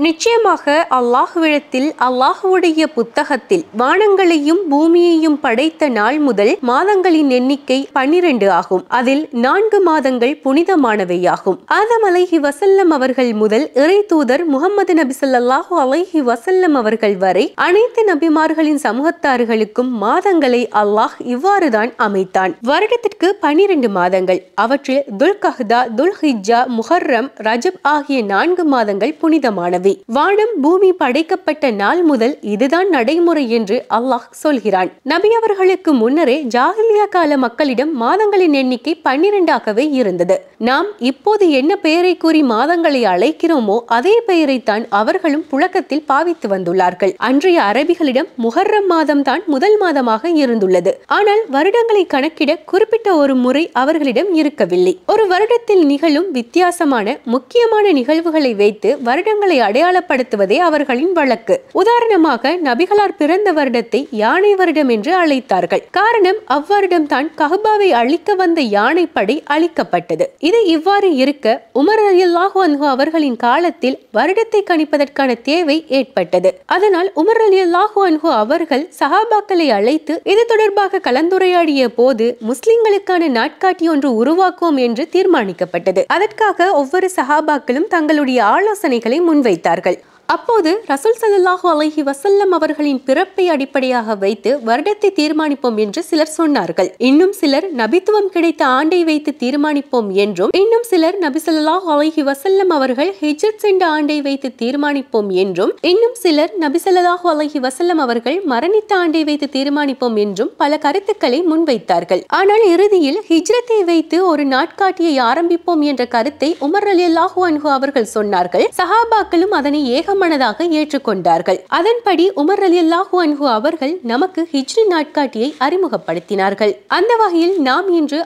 நிச்சயமாக அல்லாஹ்விடத்தில் அல்லாஹ்வுடைய புத்தகத்தில் வானங்களையும் பூமியையும் படைத்த நாள் முதல் மாதங்களின் எண்ணிக்கை 12 ஆகும். அதில் 4 மாதங்கள் புனிதமானவையாகும். ஆதம் அலைஹி வஸல்லம் அவர்கள் முதல் இறை தூதர் முஹம்மது நபி ஸல்லல்லாஹு அலைஹி வஸல்லம் அவர்கள் வரை அனைத்து நபிமார்களின் சமூகத்தார்களுக்கும் மாதங்களை அல்லாஹ் இவ்வாறுதான் அமைத்தான். வருடத்திற்கு 12 மாதங்கள். அவற்றில் துல்கஹ்தா, துல்ஹிஜ்ஜா, முஹர்ரம், ரஜப் ஆகிய 4 மாதங்கள் புனிதமானவை. வானம் பூமி படைக்கப்பட்ட நாள் முதல் இதுதான் நடைமுறை என்று அல்லாஹ் சொல்கிறான். நபி அவர்களுக்கு முன்னரே ஜாஹிலியா கால மக்களிடம் மாதங்களின் எண்ணிக்கை 12ஆகவே இருந்தது. நாம் இப்போது என்ன பெயரை கூறி மாதங்களை அழைக்கிறோமோ அதே பெயரைத்தான் அவர்களும் புழக்கத்தில் பாவித்து வந்துள்ளார்கள். அன்றைய அரபிகளிடம் முஹர்ரம் மாதம் தான் முதல் மாதமாக இருந்துள்ளது. ஆனால் வருடங்களை கணக்கிட குறிப்பிட்ட ஒரு முறை அவர்களிடம் இருக்கவில்லை. ஒரு வருடத்தில் நிகழும் வித்தியாசமான முக்கியமான நிகழ்வுகளை வைத்து வருடங்களை அடையாளப்படுத்துவதே அவர்களின் வழக்கு. உதாரணமாக நபிகளார் பிறந்த வருடத்தை யானை வருடம் என்று அழைத்தார்கள். காரணம், அவ்வருடம் தான் கஅபாவை அழிக்க வந்த யானைப்படை அழிக்கப்பட்டது. இது இவ்வாறு இருக்க உமர் ரலியல்லாஹு அன்ஹு அவர்களின் காலத்தில் வருடத்தை கணிப்பதற்கான தேவை ஏற்பட்டது. அதனால் உமர் ரலியல்லாஹு அன்ஹு அவர்கள் சஹாபாக்களை அழைத்து இது தொடர்பாக கலந்துரையாடிய போது முஸ்லிம்களுக்கான நாட்காட்டி ஒன்று உருவாக்குவோம் என்று தீர்மானிக்கப்பட்டது. அதற்காக ஒவ்வொரு சஹாபாக்களும் தங்களுடைய ஆலோசனைகளை முன்வைத்தார்கள். அப்போது ரசூல் ஸல்லல்லாஹு அலைஹி வஸல்லம் அவர்களின் பிறப்பை அடிப்படையாக வைத்து வருடத்தை தீர்மானிப்போம் என்று சிலர் சொன்னார்கள். இன்னும் சிலர் நபித்துவம் கிடைத்த ஆண்டை வைத்து தீர்மானிப்போம் என்றும், இன்னும் சிலர் நபி ஸல்லல்லாஹு அலைஹி வஸல்லம் அவர்கள் ஹிஜ்ரத் சென்ற ஆண்டை வைத்து தீர்மானிப்போம் என்றும், இன்னும் சிலர் நபி ஸல்லல்லாஹு அலைஹி வஸல்லம் அவர்கள் மரணித்த ஆண்டை வைத்து தீர்மானிப்போம் என்றும் பல கருத்துக்களை முன்வைத்தார்கள். ஆனால் இறுதியில் ஹிஜ்ரத்தை வைத்து ஒரு நாட்காட்டியை ஆரம்பிப்போம் என்ற கருத்தை உமர் ரலியல்லாஹு அன்ஹு அவர்கள் சொன்னார்கள். சஹாபாக்களும் அதனை மனதாக ஏற்றுக்கொண்டார்கள். அதன்படி உமர் ரலியல்லாஹு அன்ஹு அவர்கள் நமக்கு ஹிஜ்ரி நாட்காட்டியை அறிமுகப்படுத்தினார்கள். அந்த வகையில் நாம் இன்று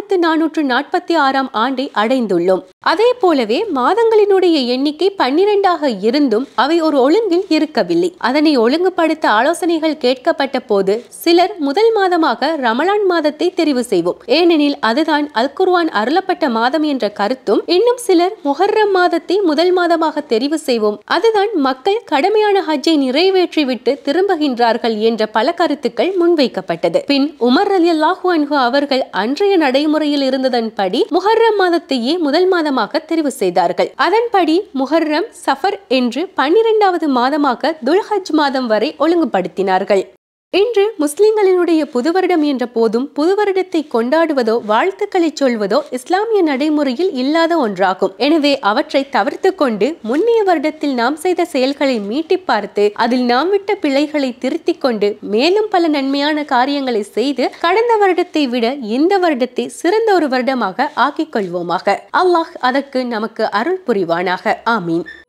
1446ஆம் ஆண்டை அடைந்துள்ளோம். அதே போலவே மாதங்களினுடைய எண்ணிக்கை 12ஆக இருந்தும் அவை ஒரு ஒழுங்கில் இருக்கவில்லை. அதனை ஒழுங்குபடுத்த ஆலோசனைகள் கேட்கப்பட்ட போது சிலர் முதல் மாதமாக ரமலான் மாதத்தை தெரிவு செய்வோம், ஏனெனில் அதுதான் அல் குர்ஆன் அருளப்பட்ட மாதம் என்ற கருத்தும், இன்னும் சிலர் முஹர்ரம் மாதத்தை முதல் மாதமாக தெரிவு செய்வோம், அதுதான் மக்கள் கடமையான ஹஜ்ஜை நிறைவேற்றிவிட்டு திரும்புகின்றார்கள் என்ற பல கருத்துக்கள் முன்வைக்கப்பட்டது. பின் உமர் ரலியல்லாஹு அன்ஹு அவர்கள் அன்றைய நடைமுறையில் இருந்ததன்படி முஹர்ரம் மாதத்தையே முதல் மாதமாக தெரிவு செய்தார்கள். அதன்படி முஹர்ரம், சஃபர் என்று 12வது மாதமாக துல்ஹஜ் மாதம் வரை ஒழுங்குபடுத்தினார்கள். இன்று முஸ்லிம்களினுடைய புது வருடம் என்ற போதும் புது வருடத்தை கொண்டாடுவதோ வாழ்த்துக்களை சொல்வதோ இஸ்லாமிய நடைமுறையில் இல்லாத ஒன்றாகும். எனவே அவற்றை தவிர்த்து கொண்டு முன்னைய வருடத்தில் நாம் செய்த செயல்களை மீட்டி பார்த்து அதில் நாம் விட்ட பிழைகளை திருத்திக் கொண்டு மேலும் பல நன்மையான காரியங்களை செய்து கடந்த வருடத்தை விட இந்த வருடத்தை சிறந்த ஒரு வருடமாக ஆக்கிக் கொள்வோமாக. அல்லாஹ் அதற்கு நமக்கு அருள் புரிவானாக. ஆமீன்.